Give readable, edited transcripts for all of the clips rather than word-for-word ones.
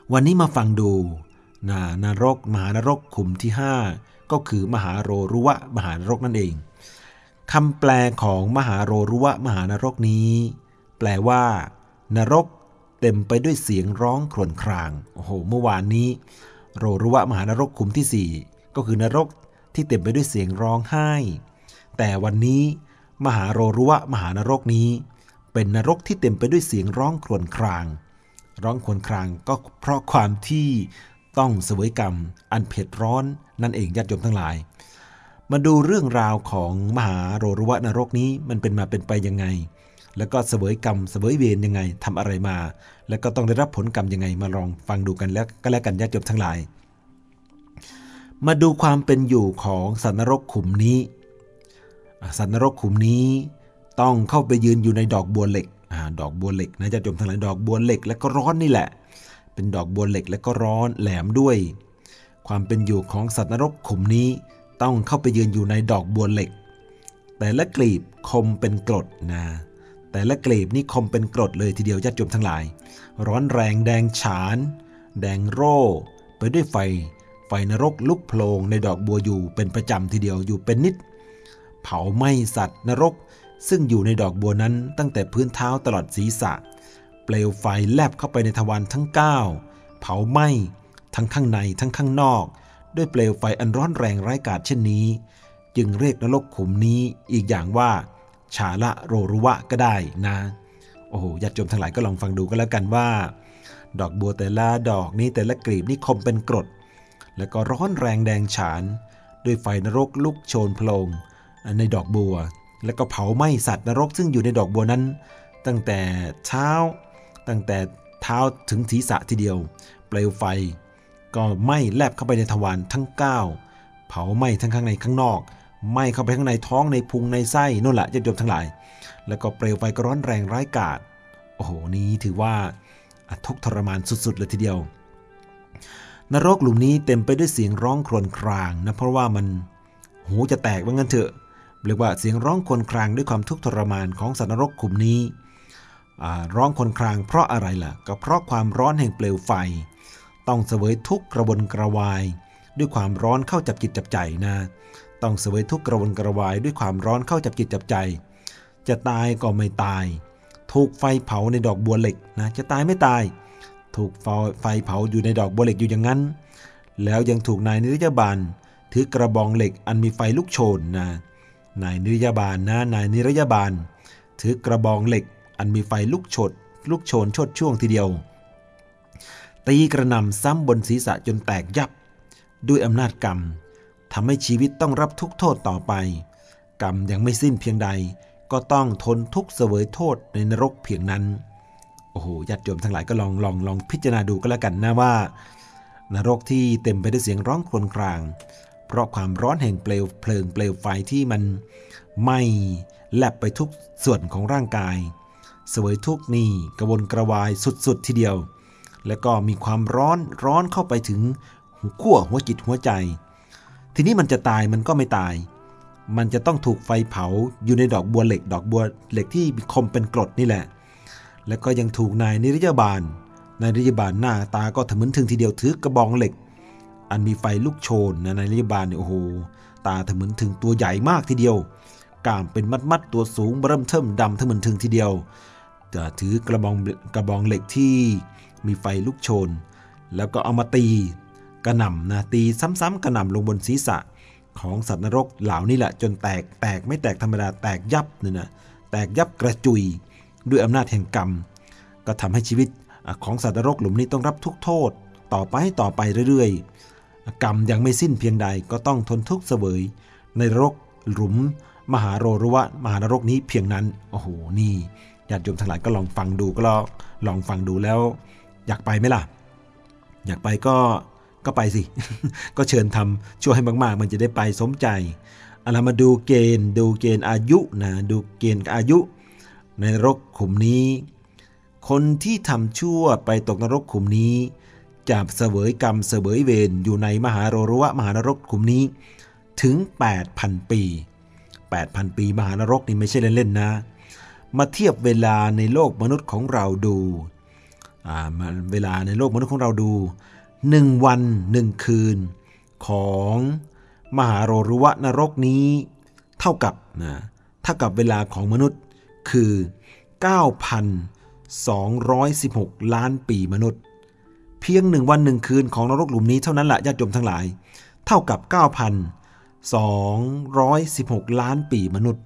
วันนี้มาฟังดูนรกมหานรกขุมที่5ก็คือมหาโรรุวะมหานรกนั่นเองคำแปลของมหาโรรุวะมหานรกนี้แปลว่านรกเต็มไปด้วยเสียงร้องครวญครางโอ้โหเมื่อวานนี้โรรุวะมหานรกขุมที่4ก็คือนรกที่เต็มไปด้วยเสียงร้องไห้แต่วันนี้มหาโรรุวะมหานรกนี้เป็นนรกที่เต็มไปด้วยเสียงร้องครวญครางร้องครวญครางก็เพราะความที่ต้องเสวยกรรมอันเผ็ดร้อนนั่นเองญาติโยมทั้งหลายมาดูเรื่องราวของมหาโรรุวะนรกนี้มันเป็นมาเป็นไปยังไงแล้วก็เสวยกรรมเสวยเวรยังไงทำอะไรมาแล้วก็ต้องได้รับผลกรรมยังไงมาลองฟังดูกันแล้วก็แล้วกันญาติโยมทั้งหลายมาดูความเป็นอยู่ของสัตว์นรกขุมนี้สัตว์นรกขุมนี้ต้องเข้าไปยืนอยู่ในดอกบัวเหล็กดอกบัวเหล็กนะญาติโยมทั้งหลายดอกบัวเหล็กและก็ร้อนนี่แหละเป็นดอกบัวเหล็กและก็ร้อนแหลมด้วยความเป็นอยู่ของสัตว์นรกขุมนี้ต้องเข้าไปยืนอยู่ในดอกบัวเหล็กแต่ละกลีบคมเป็นกรดนะแต่ละกลีบนี่คมเป็นกรดเลยทีเดียวญาติโยมทั้งหลายร้อนแรงแดงฉานแดงโร่ไปด้วยไฟนรกลุกโผล่ในดอกบัวอยู่เป็นประจำทีเดียวอยู่เป็นนิดเผาไหม้สัตว์นรกซึ่งอยู่ในดอกบัวนั้นตั้งแต่พื้นเท้าตลอดศีรษะเปลวไฟแลบเข้าไปในทวารทั้ง9เผาไหม้ทั้งข้างในทั้งข้างนอกด้วยเปลวไฟอันร้อนแรงร้ายกาจเช่นนี้จึงเรียกนรกขุมนี้อีกอย่างว่าชาละโรรุวะก็ได้นะโอ้โหญาติโยมทั้งหลายก็ลองฟังดูก็แล้วกันว่าดอกบัวแต่ละดอกนี้แต่ละกลีบนี่คมเป็นกรดแล้วก็ร้อนแรงแดงฉานด้วยไฟนรกลุกโชนโพลงในดอกบัวแล้วก็เผาไหม้สัตว์นรกซึ่งอยู่ในดอกบัวนั้นตั้งแต่เท้าถึงศีรษะทีเดียวเปลวไฟก็ไหม้แลบเข้าไปในทวารทั้ง9เผาไหม้ทั้งข้างในข้างนอกไหม้เข้าไปข้างในท้องในพุงในไส้นู่นแหละญาติโยมทั้งหลายแล้วก็เปลวไฟก็ร้อนแรงร้ายกาจโอ้โหนี้ถือว่าทุกข์ทรมานสุดๆเลยทีเดียวนรกหลุมนี้เต็มไปด้วยเสียงร้องครวญครางนะเพราะว่ามันหูจะแตกว่างั้นเถอะเรียกว่าเสียงร้องครวญครางด้วยความทุกข์ทรมานของสัตว์นรกขุมนี้ร้องครวญครางเพราะอะไรล่ะก็เพราะความร้อนแห่งเปลวไฟต้องเสวยทุกข์กระวนกระวายด้วยความร้อนเข้าจับจิตจับใจนะต้องเสวยทุกข์กระวนกระวายด้วยความร้อนเข้าจับจิตจับใจจะตายก็ไม่ตายถูกไฟเผาในดอกบัวเหล็กนะจะตายไม่ตายถูกไฟเผาอยู่ในดอกบัวเหล็กอยู่อย่างนั้นแล้วยังถูกนายนิรยาบาลถือกระบองเหล็กอันมีไฟลุกโชนนะนายนิรยาบาลถือกระบองเหล็กอันมีไฟลุกโชนชดช่วงทีเดียวตีกระหน่ำซ้ำบนศีรษะจนแตกยับด้วยอำนาจกรรมทำให้ชีวิตต้องรับทุกโทษต่อไปกรรมยังไม่สิ้นเพียงใดก็ต้องทนทุกข์เสวยโทษในนรกเพียงนั้นโอ้โหญาติโยมทั้งหลายก็ลองพิจารณาดูก็แล้วกันนะว่านรกที่เต็มไปด้วยเสียงร้องครวญครางเพราะความร้อนแห่งเปลวเพลิงเปลวไฟที่มันไหม้แลบไปทุกส่วนของร่างกายเสวยทุกข์นี่กระวนกระวายสุดๆทีเดียวแล้วก็มีความร้อนเข้าไปถึงขั้วหัวจิตหัวใจทีนี้มันจะตายมันก็ไม่ตายมันจะต้องถูกไฟเผาอยู่ในดอกบัวเหล็กที่คมเป็นกรดนี่แหละแล้วก็ยังถูกนายนิรยาบาลหน้าตาก็ทะมึนถึงทีเดียวถือกระบองเหล็กอันมีไฟลุกโชนนายนิรยาบาลเนี่ยโอ้โหตาทะมึนถึงตัวใหญ่มากทีเดียวกล้ามเป็นมัดตัวสูงเริ่มเทิ่มดำทะมึนถึงทีเดียวจะถือกระบองเหล็กที่มีไฟลุกโชนแล้วก็เอามาตีกระหน่ำนะตีซ้ำๆกระหน่ำลงบนศีรษะของสัตว์นรกเหล่านี้แหละจนแตกไม่แตกธรรมดาแตกยับเนี่ยนะแตกยับกระจุยด้วยอำนาจแห่งกรรมก็ทำให้ชีวิตของสัตว์นรกหลุมนี้ต้องรับทุกโทษต่อไปเรื่อยๆกรรมยังไม่สิ้นเพียงใดก็ต้องทนทุกข์เสวยในนรกหลุมมหาโรรุวะมหานรกนี้เพียงนั้นโอ้โหนี่ญาติโยมทั้งหลายก็ลองฟังดูลองฟังดูแล้วอยากไปไหมล่ะอยากไปก็ไปสิ ก็เชิญทำช่วยให้มากๆมันจะได้ไปสมใจเรามาดูเกณฑ์อายุนะดูเกณฑ์อายุในนรกขุมนี้คนที่ทำชั่วไปตกนรกขุมนี้จะเสวยกรรมเสวยเวรอยู่ในมหาโรรุวะมหานรกขุมนี้ถึง 8,000 ปี 8,000 ปีมหานรกนี่ไม่ใช่เล่นๆนะมาเทียบเวลาในโลกมนุษย์ของเราดูเวลาในโลกมนุษย์ของเราดู1 วัน 1 คืนของมหาโรรุวะนรกนี้เท่ากับเวลาของมนุษย์คือ 9,216 ล้านปีมนุษย์เพียง1 วัน 1 คืนของนรกหลุมนี้เท่านั้นแหละญาติโยมทั้งหลายเท่ากับ 9,216 ล้านปีมนุษย์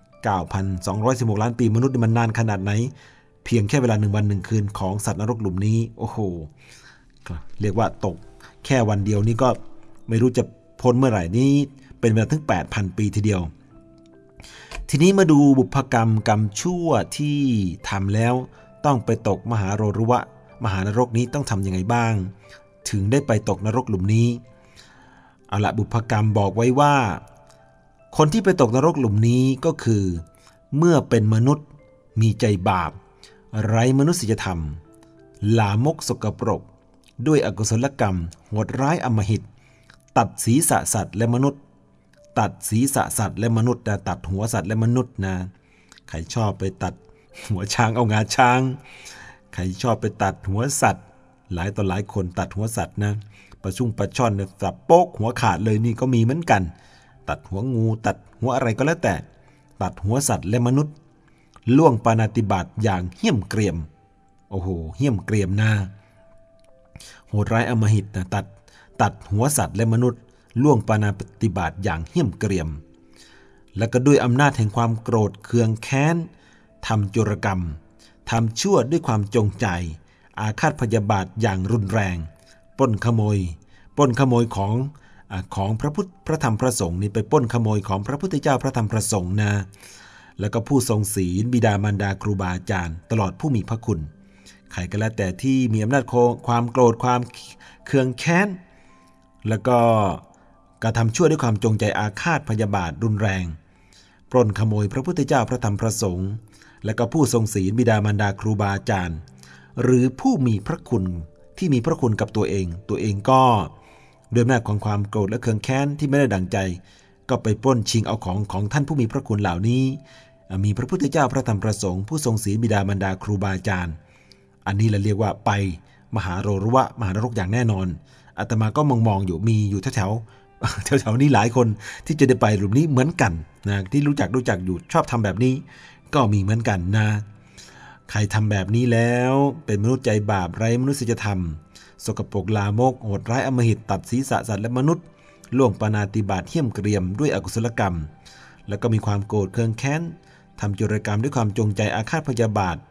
9,216 ล้านปีมนุษย์มันนานขนาดไหนเพียงแค่เวลา1 วัน 1 คืนของสัตว์นรกหลุมนี้โอ้โหเรียกว่าตกแค่วันเดียวนี่ก็ไม่รู้จะพ้นเมื่อไหร่นี้เป็นเวลาถึง 8,000 ปีทีเดียวทีนี้มาดูบุพกรรมกรรมชั่วที่ทำแล้วต้องไปตกมหาโรรุวะมหานรกนี้ต้องทำยังไงบ้างถึงได้ไปตกนรกหลุมนี้เอาละบุพกรรมบอกไว้ว่าคนที่ไปตกนรกหลุมนี้ก็คือเมื่อเป็นมนุษย์มีใจบาปไร้มนุษยธรรมลามกสกปรกด้วยอกุศลกรรมโหดร้ายอำมหิตตัดศีรษะสัตว์และมนุษย์ตัดศีรษะสัตว์และมนุษย์แต่ตัดหัวสัตว์และมนุษย์นะใครชอบไปตัดหัวช้างเอางาช้างใครชอบไปตัดหัวสัตว์หลายต่อหลายคนตัดหัวสัตว์นะปลาชุ่งปลาช่อนเนี่ยสับโป๊กหัวขาดเลยนี่ก็มีเหมือนกันตัดหัวงูตัดหัวอะไรก็แล้วแต่ตัดหัวสัตว์และมนุษย์ล่วงปาณาติบาตอย่างเหี้ยมเกรียมโอ้โหเหี้ยมเกรียมนะโหดร้ายอำมหิตนะตัดหัวสัตว์และมนุษย์ล่วงปาณาติบาตอย่างเหี้ยมเกรียมและก็ด้วยอำนาจแห่งความโกรธเคืองแค้นทำจุรกรรมทำชั่วด้วยความจงใจอาฆาตพยาบาทอย่างรุนแรงปล้นขโมยของพระพุทธพระธรรมพระสงฆ์นี่ไปปล้นขโมยของพระพุทธเจ้าพระธรรมพระสงฆ์นะแล้วก็ผู้ทรงศีลบิดามารดาครูบาอาจารย์ตลอดผู้มีพระคุณใครก็แล้วแต่ที่มีอำนาจความโกรธความเคืองแค้นแล้วก็กระทำชั่วด้วยความจงใจอาฆาตพยาบาทรุนแรงปล้นขโมยพระพุทธเจ้าพระธรรมพระสงฆ์และก็ผู้ทรงศีลบิดามารดาครูบาอาจารย์หรือผู้มีพระคุณที่มีพระคุณกับตัวเองก็ด้วยอำนาจของความโกรธและเคืองแค้นที่ไม่ได้ดั่งใจก็ไปปล้นชิงเอาของท่านผู้มีพระคุณเหล่านี้มีพระพุทธเจ้าพระธรรมพระสงฆ์ผู้ทรงศีลบิดามารดาครูบาอาจารย์อันนี้เราเรียกว่าไปมหาโรรุวะมหานรกอย่างแน่นอนอาตมาก็มองอยู่มีอยู่แถวนี้หลายคนที่จะได้ไปหลุมนี้เหมือนกันนะที่รู้จักอยู่ชอบทำแบบนี้ก็มีเหมือนกันนะใครทำแบบนี้แล้วเป็นมนุษย์ใจบาปไร้มนุษยธรรมสกปรกลามกโหดร้ายอำมหิตตัดศีรษะสัตว์และมนุษย์ล่วงปาณาติบาตเหี้ยมเกรียมด้วยอกุศลกรรมแล้วก็มีความโกรธเคืองแค้นทำจุรกรรมด้วยความจงใจอาฆาตพยาบาท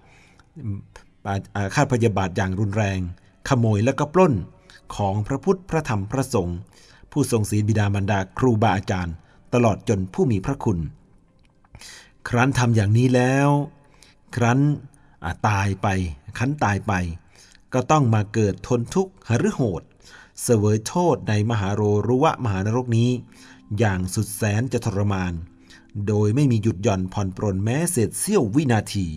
อย่างรุนแรงขโมยและก็ปล้นของพระพุทธพระธรรมพระสงฆ์ผู้ทรงศีลบิดามารดาครูบาอาจารย์ตลอดจนผู้มีพระคุณครั้นทำอย่างนี้แล้วครั้นตายไปก็ต้องมาเกิดทนทุกข์หฤโหดเสวยโทษในมหาโรรุวะมหานรกนี้อย่างสุดแสนจะทรมานโดยไม่มีหยุดหย่อนผ่อนปรนแม้เศษเสี้ยววินาที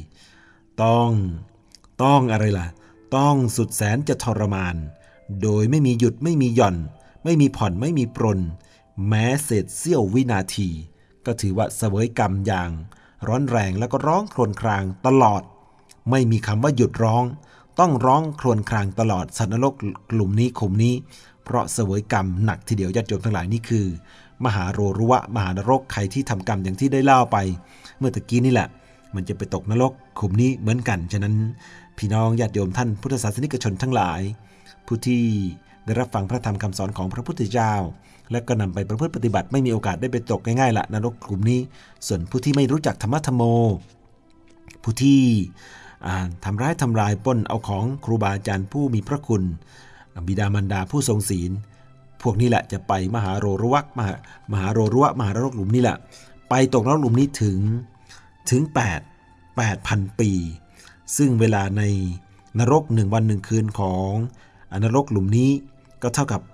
ต้องอะไรล่ะต้องสุดแสนจะทรมานโดยไม่มีหยุดไม่มีหย่อนไม่มีผ่อนไม่มีปรนแม้เศษเสี้ยววินาทีก็ถือว่าเสวยกรรมอย่างร้อนแรงแล้วก็ร้องครวญครางตลอดไม่มีคำว่าหยุดร้องต้องร้องครวญครางตลอดสัตว์นรกกลุ่มนี้ขุมนี้เพราะเสวยกรรมหนักทีเดียวญาติโยมทั้งหลายนี่คือมหาโรรุวะมหานรกใครที่ทำกรรมอย่างที่ได้เล่าไปเมื่อตะกี้นี่แหละมันจะไปตกนรกขุมนี้เหมือนกันฉะนั้นพี่น้องญาติโยมท่านพุทธศาสนิกชนทั้งหลายผู้ที่ได้รับฟังพระธรรมคำสอนของพระพุทธเจ้าและก็นำไปประพฤติปฏิบัติไม่มีโอกาสได้ไปตกง่ายๆละนรกกลุ่มนี้ส่วนผู้ที่ไม่รู้จักธรรมะธรรมโมผู้ที่ทำร้ายทำลายปล้นเอาของครูบาอาจารย์ผู้มีพระคุณบิดามารดาผู้ทรงศีลพวกนี้แหละจะไปมหาโรรุวะมหาโรรุวะมหานรกหลุมนี้แหละไปตกนรกหลุมนี้ถึง 8,000 ปีซึ่งเวลาในนรก1 วัน 1 คืนของนรกหลุมนี้ก็เท่ากับ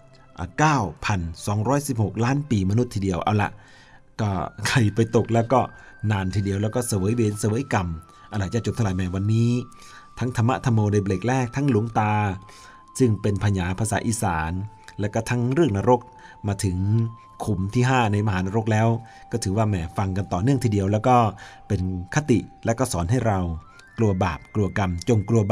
9,216 ล้านปีมนุษย์ทีเดียวเอาละก็ใครไปตกแล้วก็นานทีเดียวแล้วก็เสวยเวรเสวยกรรมอะไรจะจบทลายแม่วันนี้ทั้งธรรมะธรรมโมในเบรกแรกทั้งหลวงตาซึ่งเป็นพญาภาษาอีสานและก็ทั้งเรื่องนรกมาถึงขุมที่5ในมหานรกแล้วก็ถือว่าแหมฟังกันต่อเนื่องทีเดียวแล้วก็เป็นคติและก็สอนให้เรากลัวบาปกลัวกรรมจงกลัวบาป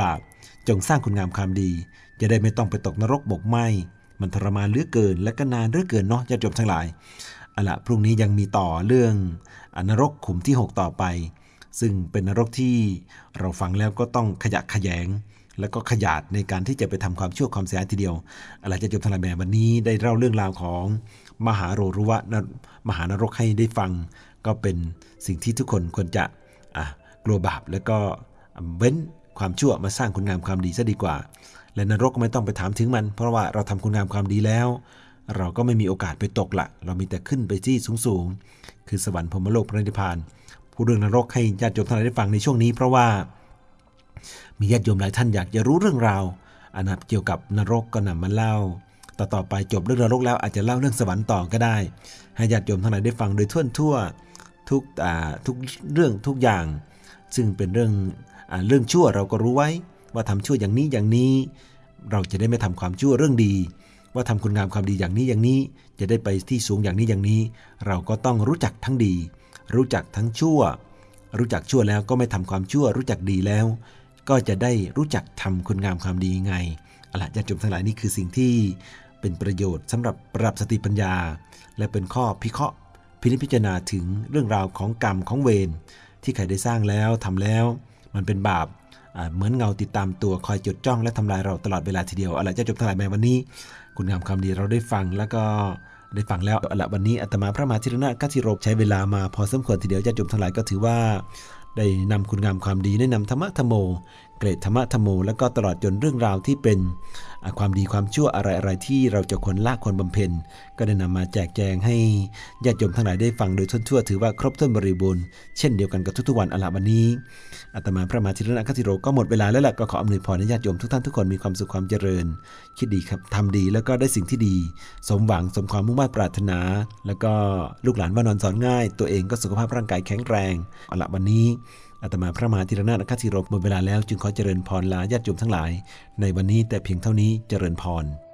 จงสร้างคุณงามความดีจะได้ไม่ต้องไปตกนรกบกไหม้มันทรมานเหลือเกินและก็นานเหลือเกินเนาะญาติโยมทั้งหลายเอาล่ะพรุ่งนี้ยังมีต่อเรื่องนรกขุมที่6ต่อไปซึ่งเป็นนรกที่เราฟังแล้วก็ต้องขยะแขยงแล้วก็ขยาดในการที่จะไปทำความชั่วความเสียหายทีเดียวอะไรจะจบทางแม่วันนี้ได้เล่าเรื่องราวของมหาโรรุวะมหานรกให้ได้ฟังก็เป็นสิ่งที่ทุกคนควรจะกลัวบาปแล้วก็เว้นความชั่วมาสร้างคุณงามความดีซะดีกว่าและนรกก็ไม่ต้องไปถามถึงมันเพราะว่าเราทำคุณงามความดีแล้วเราก็ไม่มีโอกาสไปตกละเรามีแต่ขึ้นไปที่สูงๆคือสวรรค์พรหมโลกพระนิพพานผู้เรื่องนรกให้ญาติโยมท่านได้ฟังในช่วงนี้เพราะว่ามีญาติโยมหลายท่านอยากจะรู้เรื่องราวเกี่ยวกับนรกก็นำมาเล่าต่อไปจบเรื่องนรกแล้วอาจจะเล่าเรื่องสวรรค์ต่อก็ได้ให้ญาติโยมท่านได้ฟังโดยทั่วทุกเรื่องทุกอย่างซึ่งเป็นเรื่องชั่วเราก็รู้ไว้ว่าทำชั่วอย่างนี้เราจะได้ไม่ทำความชั่วเรื่องดีว่าทำคุณงามความดีอย่างนี้จะได้ไปที่สูงอย่างนี้เราก็ต้องรู้จักทั้งดีรู้จักทั้งชั่วรู้จักชั่วแล้วก็ไม่ทำความชั่วรู้จักดีแล้วก็จะได้รู้จักทำคุณงามความดีไงเอาล่ะญาติโยมทั้งหลายนี่คือสิ่งที่เป็นประโยชน์สำหรับปรับสติปัญญาและเป็นข้อพิเคราะห์พิจารณาถึงเรื่องราวของกรรมของเวรที่ใครได้สร้างแล้วทำแล้วมันเป็นบาปเหมือนเงาติดตามตัวคอยจดจ้องและทำลายเราตลอดเวลาทีเดียวเอาล่ะญาติโยมทั้งหลายวันนี้คุณงามความดีเราได้ฟังแล้วก็ได้ฟังแล้วเอาล่ะวันนี้อาตมาพระมหาธีรนาถกัจจิโรใช้เวลามาพอสมควรทีเดียวญาติโยมทั้งหลายก็ถือว่าได้นำคุณงามความดีได้นำธรรมะธรรมโมเกรดธรรมะธรรมโมแล้วก็ตลอดจนเรื่องราวที่เป็นความดีความชั่วอะไรที่เราจะควรละควรบำเพ็ญก็ได้นำมาแจกแจงให้ญาติโยมทั้งหลายได้ฟังโดยทั่วถือว่าครบถ้วนบริบูรณ์เช่นเดียวกันกับทุกๆวันเอาล่ะวันนี้อาตมาพระมหาธีรนาถกัจจิโรก็หมดเวลาแล้วล่ะก็ขออำนวยพรให้ญาติโยมทุกท่านทุกคนมีความสุขความเจริญคิดดีครับทำดีแล้วก็ได้สิ่งที่ดีสมหวังสมความมุ่งมั่นปรารถนาแล้วก็ลูกหลานว่านอนสอนง่ายตัวเองก็สุขภาพร่างกายแข็งแรงเอาล่ะวันนี้อาตมาพระมหาธีรนาถกัจจิโรหมดเวลาแล้วจึงขอเจริญพรลาญาติโยมทั้งหลายในวันนี้แต่เพียงเท่านี้เจริญพร